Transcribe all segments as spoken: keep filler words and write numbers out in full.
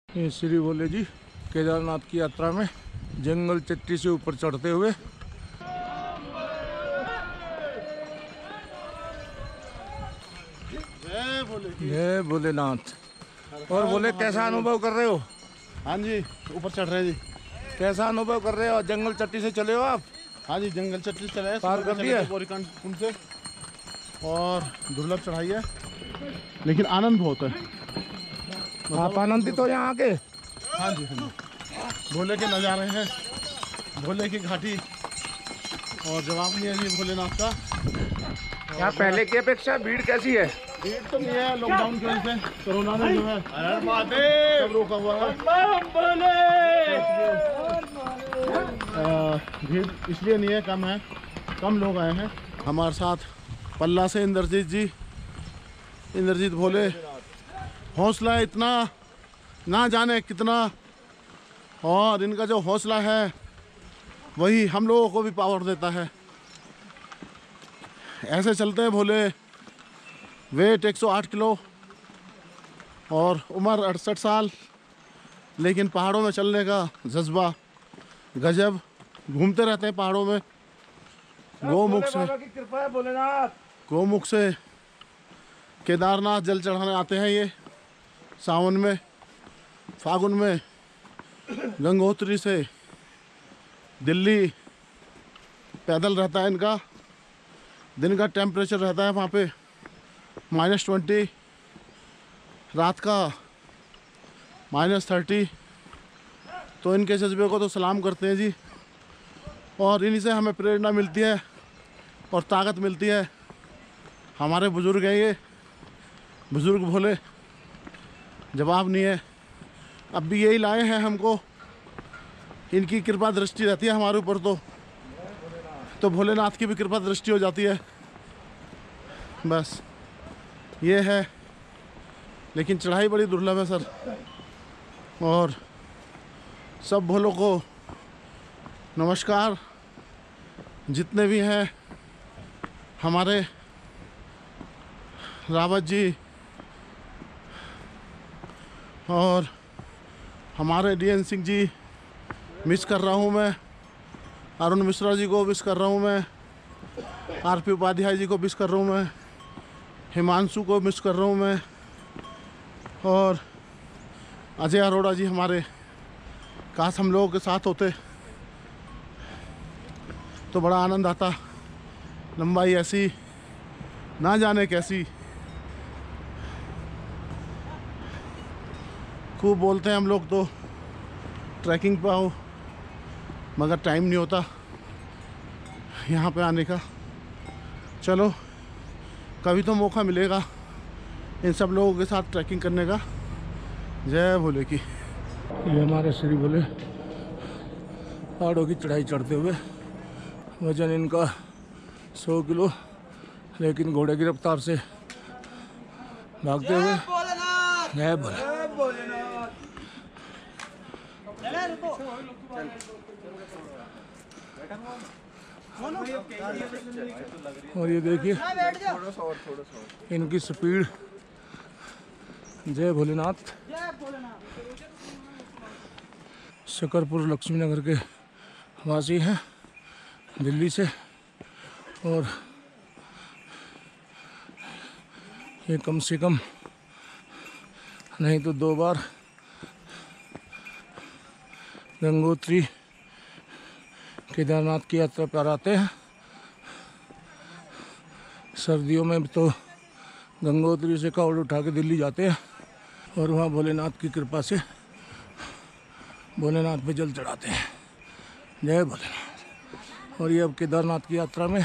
ये श्री भोले जी केदारनाथ की यात्रा में जंगल चट्टी से ऊपर चढ़ते हुए। जय भोले जय भोलेनाथ। और बोले कैसा अनुभव कर रहे हो? हाँ जी, ऊपर चढ़ रहे हैं जी। कैसा अनुभव कर रहे हो? जंगल चट्टी से चले हो आप? हाँ जी, जंगल चट्टी से चले पार कर दिया गौरीकांड कुंड से, और दुर्लभ चढ़ाई है लेकिन आनंद बहुत है। आप आनंदित हो यहाँ आके? हाँ जी, हाँ जी। भोले के नज़ारे हैं, भोले की घाटी, और जवाब नहीं है जी भोलेनाथ का। यहाँ पहले की अपेक्षा भीड़ कैसी है? भीड़ तो नहीं है, लॉकडाउन की वजह से कोरोना ने जो है सब रोका हुआ है। भीड़ इसलिए नहीं है, कम है, कम लोग आए हैं। हमारे साथ पल्ला से इंद्रजीत जी, इंद्रजीत भोले। हौसला इतना ना जाने कितना, और इनका जो हौसला है वही हम लोगों को भी पावर देता है। ऐसे चलते हैं भोले। वेट एक सौ आठ किलो और उम्र अड़सठ साल, लेकिन पहाड़ों में चलने का जज्बा गजब। घूमते रहते हैं पहाड़ों में। गोमुख से कृपा है भोलेनाथ। गोमुख से केदारनाथ जल चढ़ाने आते हैं ये सावन में, फागुन में। गंगोत्री से दिल्ली पैदल रहता है इनका। दिन का टेम्परेचर रहता है वहाँ पे माइनस ट्वेंटी, रात का माइनस थर्टी। तो इनके जज्बे को तो सलाम करते हैं जी, और इन्हीं से हमें प्रेरणा मिलती है और ताकत मिलती है। हमारे बुज़ुर्ग हैं ये, बुज़ुर्ग भोले, जवाब नहीं है। अब भी यही लाए हैं हमको, इनकी कृपा दृष्टि रहती है हमारे ऊपर, तो तो भोलेनाथ की भी कृपा दृष्टि हो जाती है। बस ये है, लेकिन चढ़ाई बड़ी दुर्लभ है सर। और सब भोलों को नमस्कार, जितने भी हैं हमारे रावत जी और हमारे D N Singh ji, miss कर रहा हूँ मैं। अरुण मिश्रा जी को मिस कर रहा हूँ मैं। आर पी उपाध्याय जी को मिस कर रहा हूँ मैं। हिमांशु को मिस कर रहा हूँ मैं। और अजय अरोड़ा जी हमारे, काश हम लोगों के साथ होते तो बड़ा आनंद आता। लंबाई ऐसी ना जाने कैसी। खूब बोलते हैं हम लोग तो ट्रैकिंग पे आओ, मगर टाइम नहीं होता यहाँ पे आने का। चलो कभी तो मौका मिलेगा इन सब लोगों के साथ ट्रैकिंग करने का। जय भोले की। ये हमारे श्री भोले पहाड़ों की चढ़ाई चढ़ते हुए। वजन इनका सौ किलो, लेकिन घोड़े की रफ्तार से भागते हुए। जय भोले। और ये देखिए इनकी स्पीड। जय भोलेनाथ। शकरपुर लक्ष्मी नगर के वासी हैं दिल्ली से, और ये कम से कम नहीं तो दो बार गंगोत्री केदारनाथ की यात्रा पर आते हैं। सर्दियों में तो गंगोत्री से कावड़ उठा के दिल्ली जाते हैं और वहाँ भोलेनाथ की कृपा से भोलेनाथ पे जल चढ़ाते हैं। जय भोलेनाथ। और ये अब केदारनाथ की यात्रा में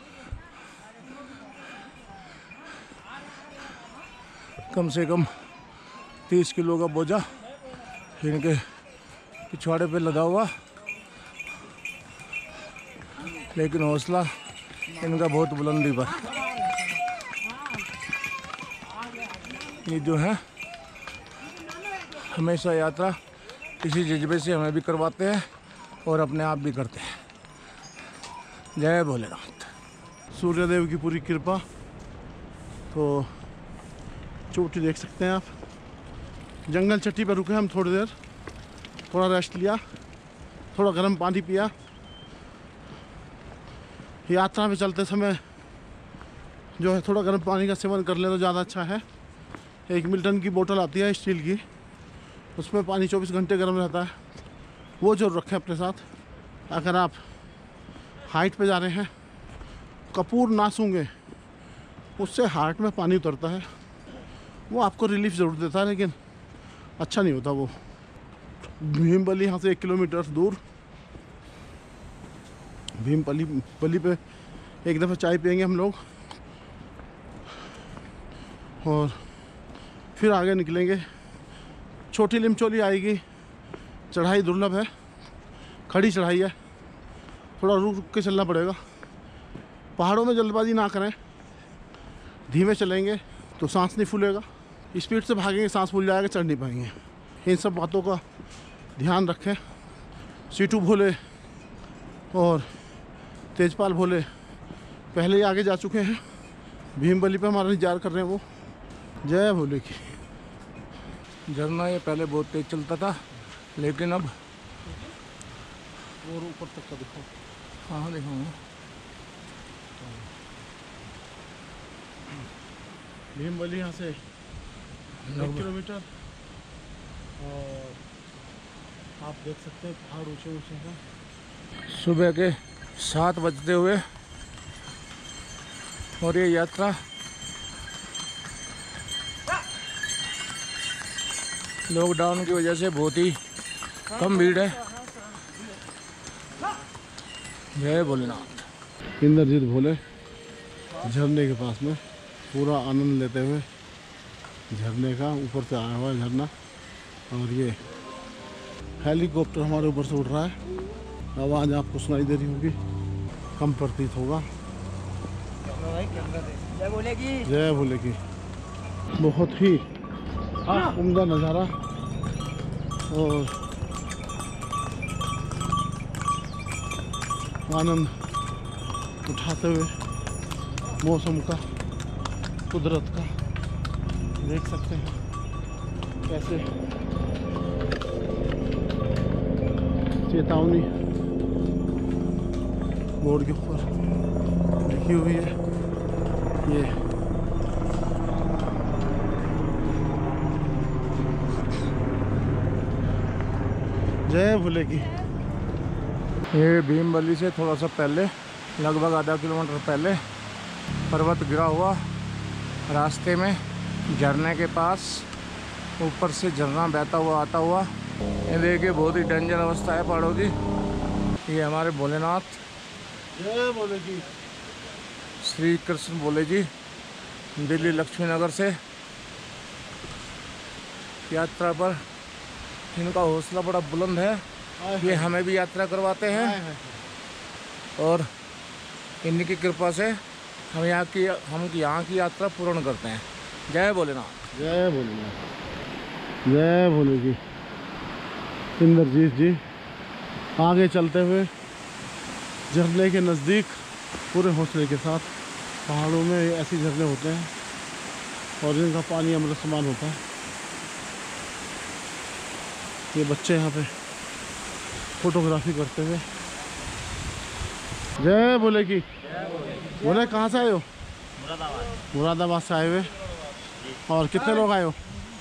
कम से कम तीस किलो का बोझा इनके पिछवाड़े पे लगा हुआ, लेकिन हौसला इनका बहुत बुलंदी पर। ये जो है हमेशा यात्रा इसी जज्बे से हमें भी करवाते हैं और अपने आप भी करते हैं। जय भोलेनाथ। सूर्यदेव की पूरी कृपा। तो चोटी देख सकते हैं आप, जंगल चट्टी पर रुके हम थोड़ी देर, थोड़ा रेस्ट लिया, थोड़ा गर्म पानी पिया। यात्रा में चलते समय जो है थोड़ा गर्म पानी का सेवन कर ले तो ज़्यादा अच्छा है। एक मिल्टन की बोतल आती है स्टील की, उसमें पानी चौबीस घंटे गर्म रहता है, वो जरूर रखें अपने साथ। अगर आप हाइट पे जा रहे हैं, कपूर ना सूंघे, उससे हार्ट में पानी उतरता है, वो आपको रिलीफ ज़रूर देता है लेकिन अच्छा नहीं होता वो। भीमबली यहाँ से एक किलोमीटर दूर, भीमपली पली पे एक दफ़ा चाय पियेंगे हम लोग और फिर आगे निकलेंगे। छोटी लिमचोली आएगी, चढ़ाई दुर्लभ है, खड़ी चढ़ाई है, थोड़ा रुक रुक के चलना पड़ेगा। पहाड़ों में जल्दबाजी ना करें, धीमे चलेंगे तो सांस नहीं फूलेगा, स्पीड से भागेंगे सांस फूल जाएगा, चढ़ नहीं पाएंगे। इन सब बातों का ध्यान रखें। सीटू भोले और तेजपाल भोले पहले ही आगे जा चुके हैं, भीमबली पे हमारा इंतजार कर रहे हैं वो। जय भोले की। झरना ये पहले बहुत तेज चलता था लेकिन अब और ऊपर तक का दिखाओ। हाँ दिखाऊंगा। भीमबली यहाँ से एक किलोमीटर और आप देख सकते हैं पहाड़ ऊंचे ऊंचे हैं। सुबह के सात बजते हुए और ये यात्रा लॉकडाउन की वजह से बहुत ही कम भीड़ है। जय भोलेनाथ। इंद्रजीत भोले झरने के पास में पूरा आनंद लेते हुए झरने का, ऊपर से आया हुआ है झरना और ये हेलीकॉप्टर हमारे ऊपर से उड़ रहा है। आवाज़ आपको सुनाई दे रही होगी, कम प्रतीत होगा। जय भोले की। जय भोले की। बहुत ही उम्दा नज़ारा और आनंद उठाते हुए मौसम का, कुदरत का देख सकते हैं कैसे चेतावनी बोर्ड के ऊपर लिखी हुई है। ये जय भोले की। ये भीमबली से थोड़ा सा पहले, लगभग आधा किलोमीटर पहले पर्वत गिरा हुआ रास्ते में झरने के पास, ऊपर से झरना बहता हुआ आता हुआ। ये देखिए बहुत ही डेंजर अवस्था है पहाड़ों की। ये हमारे भोलेनाथ जय भोले की। श्री कृष्ण भोले जी दिल्ली लक्ष्मी नगर से यात्रा पर, इनका हौसला बड़ा बुलंद है। ये हमें भी यात्रा करवाते हैं और इनकी कृपा से हम यहाँ की हम यहाँ की यात्रा पूर्ण करते हैं। जय भोलेनाथ। जय भोलेनाथ। जय भोले की। इंद्रजीत जी आगे चलते हुए झरने के नज़दीक पूरे हौसले के साथ। पहाड़ों में ऐसे झरने होते हैं और इनका पानी अमृत समान होता है। ये बच्चे यहाँ पे फोटोग्राफी करते हुए। जय भोले की। बोले कहाँ से आए हो? मुरादाबाद। मुरादाबाद से आए हुए। और कितने लोग आए हो?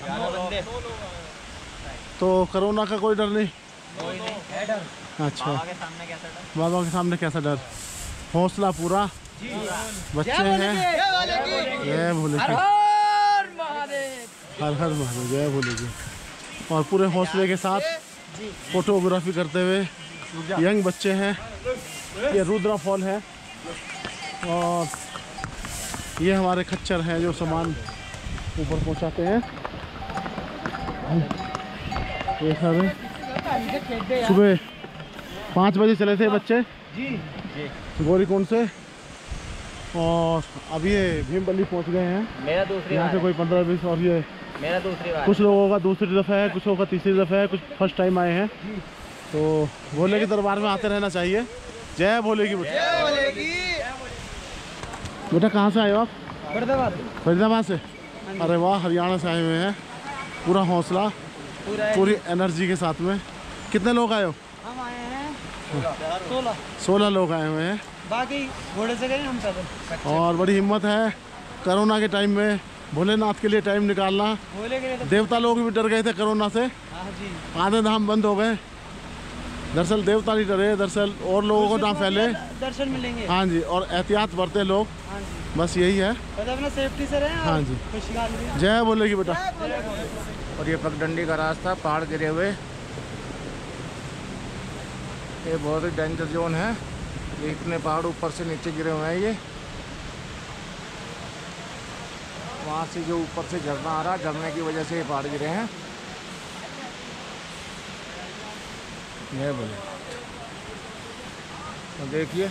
तो कोरोना का कोई डर नहीं? कोई नहीं है डर। अच्छा, बाबा के सामने कैसा डर? बाबा के सामने कैसा डर? हौसला पूरा। बच्चे हैं। जय भोले की। हर महादेव। हर हर महादेव। जय भोले की। और पूरे हौसले के साथ फोटोग्राफी करते हुए यंग बच्चे हैं। ये रुद्रा फॉल है और ये हमारे खच्चर हैं जो सामान ऊपर पहुंचाते हैं। ये सब सुबह पाँच बजे चले थे बच्चे गौरीकुंड से और अब ये भीमबली पहुंच गए हैं। मेरा दूसरी यहाँ बार से कोई पंद्रह बीस और ये मेरा दूसरी बार कुछ लोगों का दूसरी दफ़ा है, कुछ लोगों का तीसरी दफ़ा है, कुछ फर्स्ट टाइम आए हैं। तो भोले के दरबार में आते रहना चाहिए। जय भोले की। बेटा कहाँ से आए हो आप? फरीदाबाद। फरीदाबाद से। अरे वाह, हरियाणा से आए हुए हैं। पूरा हौसला, पूरा पूरी एनर्जी के साथ में। कितने लोग आए हो? हम आए हैं सोलह, सोलह लोग आए हुए हैं बाकी घोड़े से गए हम पैदल। और बड़ी हिम्मत है कोरोना के टाइम में भोलेनाथ के लिए टाइम निकालना। बोले गए तो देवता लोग भी डर गए थे कोरोना से, हाँ जी, आधे धाम बंद हो गए। दरअसल देवता नहीं डरे, दरअसल और लोगों को ना फैले। दर्शन मिलेंगे। हाँ जी, और एहतियात बरते लोग, हाँ जी, बस यही है। बस अपना सेफ्टी से रहें। हाँ जी, खुशहाल जय बोलेगी बेटा। और ये पगडंडी का रास्ता, पहाड़ गिरे हुए, ये बहुत ही डेंजर जोन है। ये इतने पहाड़ ऊपर से नीचे गिरे हुए हैं। ये वहाँ से जो ऊपर से झरना आ रहा, झरने की वजह से ये पहाड़ गिरे हैं। ये बोले तो देखिए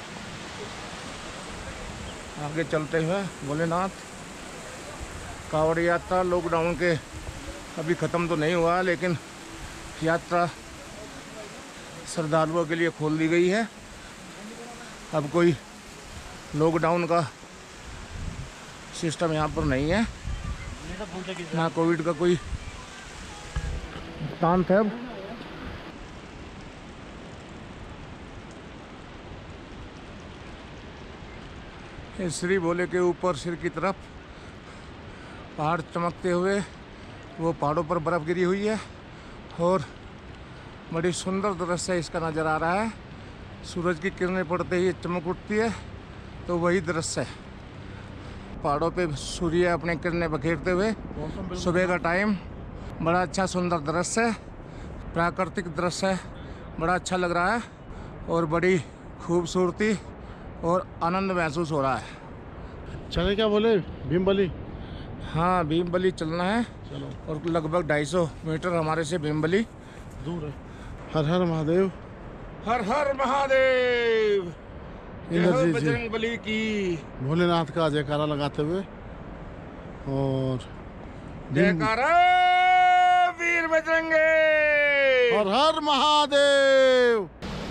आगे चलते हुए भोलेनाथ कांवड़ यात्रा लॉकडाउन के अभी ख़त्म तो नहीं हुआ, लेकिन यात्रा श्रद्धालुओं के लिए खोल दी गई है। अब कोई लॉकडाउन का सिस्टम यहाँ पर नहीं है, ना कोविड का कोई तांत है। अब इस श्री भोले के ऊपर सिर की तरफ पहाड़ चमकते हुए, वो पहाड़ों पर बर्फ़ गिरी हुई है और बड़ी सुंदर दृश्य इसका नज़र आ रहा है। सूरज की किरणें पड़ते ही चमक उठती है, तो वही दृश्य है। पहाड़ों पे सूर्य अपने किरणें बखेरते हुए, सुबह का टाइम, बड़ा अच्छा सुंदर दृश्य है, प्राकृतिक दृश्य है, बड़ा अच्छा लग रहा है और बड़ी खूबसूरती और आनंद महसूस हो रहा है। चले क्या बोले भीमबली? हाँ, भीमबली चलना है चलो। और लगभग ढाई सौ मीटर हमारे से भीमबली दूर है। हर हर महादेव, हर हर महादेव, इंद्रजीत जी बजरंग बली की भोलेनाथ का जयकारा लगाते हुए और जयकारा वीर बजरंगे। हर हर महादेव।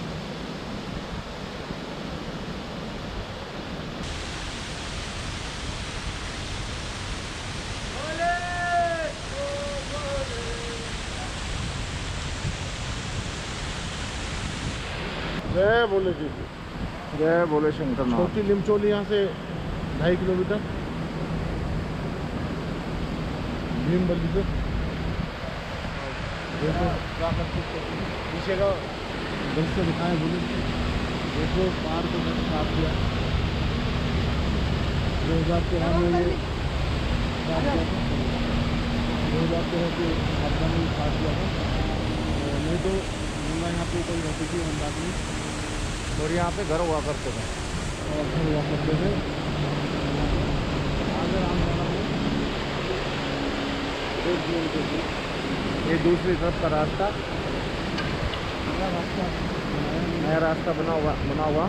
जय बोले जी। जय बोले शंकर नाथ। छोटी लिमचोली यहाँ से ढाई किलोमीटर भीमबली से। देखो पीछे का दृश्य दिखाएं बोले। देखो पहाड़ को मैंने साफ किया, दो हज़ार तेरह में ये साफ किया था, दो हज़ार तेरह के आपदा में साफ किया था। नहीं तो गंगा यहाँ पे कोई रहती थी अंदाज में, और यहाँ पे घर हुआ करते थे और घर हुआ करते थे। आगे रामधारा में एक किलोमीटर दूर ये दूसरी तरफ का रास्ता, नया रास्ता नया रास्ता बना हुआ बना हुआ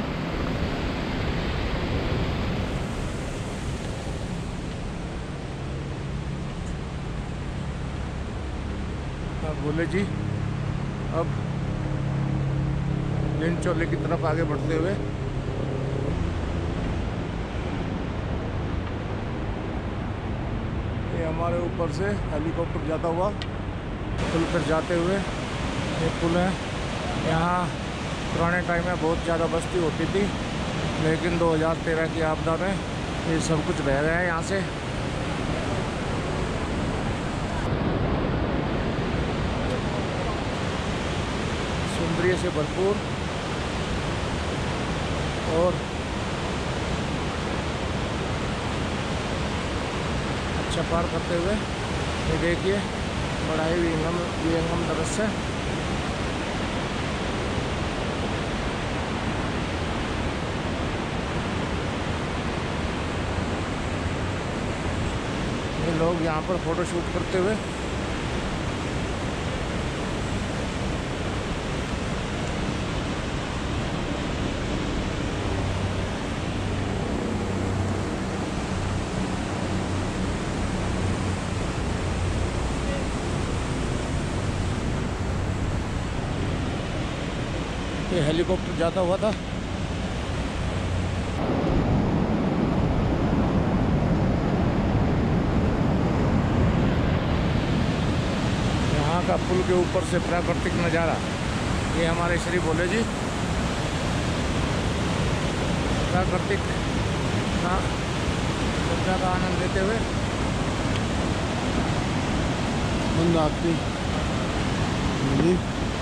हाँ, बोले जी। अब लिंचोले की तरफ आगे बढ़ते हुए ये हमारे ऊपर से हेलीकॉप्टर जाता हुआ पुल पर जाते हुए ये पुल है। यहाँ पुराने टाइम में बहुत ज़्यादा बस्ती होती थी, लेकिन दो हज़ार तेरह की आपदा में ये सब कुछ बह गया है यहाँ से। सौंदर्य से भरपूर और अच्छा पार करते हुए ये देखिए बड़ा ही विहंगम विहंगम दृश्य। ये लोग यहाँ पर फोटो शूट करते हुए ये हेलीकॉप्टर जाता हुआ था। का पुल के ऊपर से प्राकृतिक नज़ारा, ये हमारे श्री भोले जी प्राकृतिक का सभ्यता का आनंद लेते हुए मंदाकिनी जी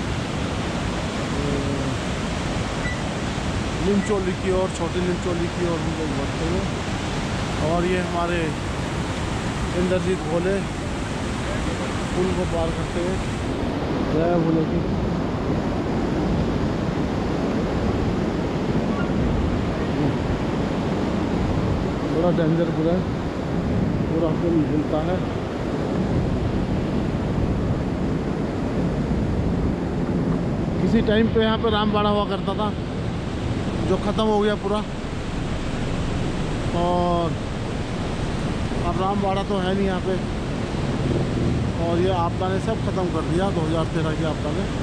लिंचोली की ओर, छोटी लिंचोली की ओर हम लोग बढ़ते हुए, और ये हमारे इंद्रजीत भोले पुल को पार करते हुए। जय भोले की। बड़ा डेंजर पुल है, पूरा पुल हिलता है। किसी टाइम पे यहाँ पे रामबाड़ा हुआ करता था, जो ख़त्म हो गया पूरा, और अब रामबाड़ा तो है नहीं यहाँ पे, और ये आपदा ने सब ख़त्म कर दिया दो हज़ार तेरह की आपदा ने।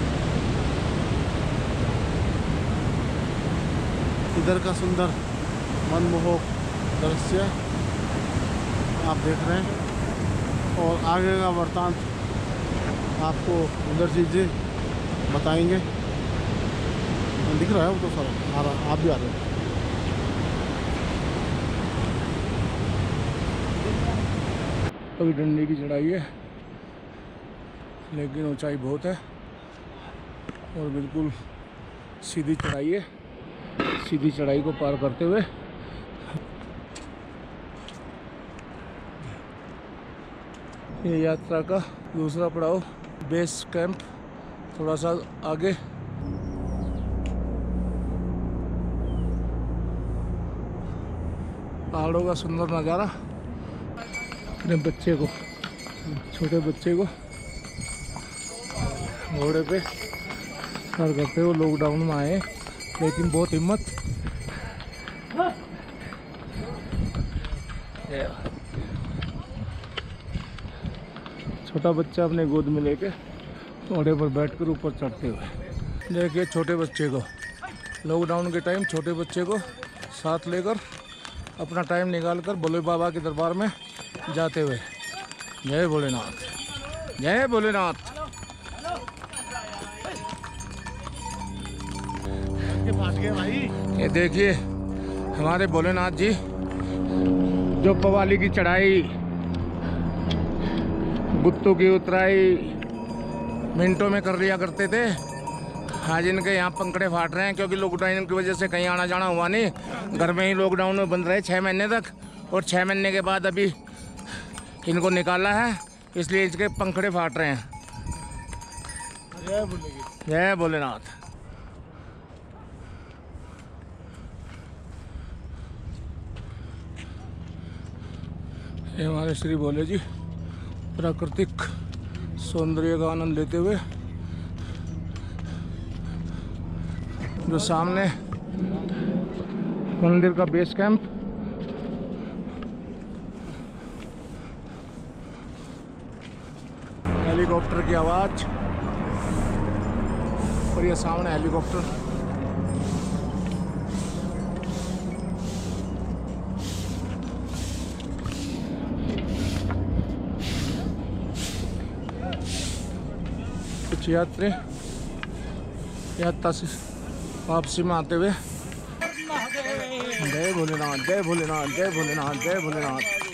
इधर का सुंदर मनमोहक दृश्य आप देख रहे हैं, और आगे का वृतांत आपको इंद्रजीत जी बताएंगे। दिख रहा है वो तो सारा, आ रहा, आप भी आ रहे हैं। अभी डंडे की चढ़ाई है, लेकिन ऊंचाई बहुत है और बिल्कुल सीधी चढ़ाई है। सीधी चढ़ाई को पार करते हुए ये यात्रा का दूसरा पड़ाव बेस कैंप, थोड़ा सा आगे। पहाड़ों का सुंदर नज़ारा। अपने बच्चे को, छोटे बच्चे को घोड़े पे सर करते हुए लॉकडाउन में आए, लेकिन बहुत हिम्मत। छोटा बच्चा अपने गोद में लेके घोड़े पर बैठकर ऊपर चढ़ते हुए। देखिए छोटे बच्चे को, लॉकडाउन के टाइम छोटे बच्चे को साथ लेकर अपना टाइम निकाल कर भोले बाबा के दरबार में जाते हुए। जय भोलेनाथ, जय भोलेनाथ। ये देखिए हमारे भोलेनाथ जी जो पवाली की चढ़ाई, गुत्तों की उतराई मिनटों में कर लिया करते थे, आज इनके यहाँ पंखड़े फाट रहे हैं, क्योंकि लॉकडाउन की वजह से कहीं आना जाना हुआ नहीं। घर में ही लॉकडाउन में बंद रहे छः महीने तक, और छः महीने के बाद अभी इनको निकाला है, इसलिए इसके पंखड़े फाट रहे हैं। जय भोले, जय भोलेनाथ। ये हमारे श्री भोले जी प्राकृतिक सौंदर्य का आनंद लेते हुए, जो सामने मंदिर का बेस कैंप, हेलीकॉप्टर की आवाज, और ये सामने हेलीकॉप्टर। कुछ यात्री यात्रा से वापसी में आते हुए जय भोलेनाथ, जय भोलेनाथ, जय भोलेनाथ, जय भोलेनाथ।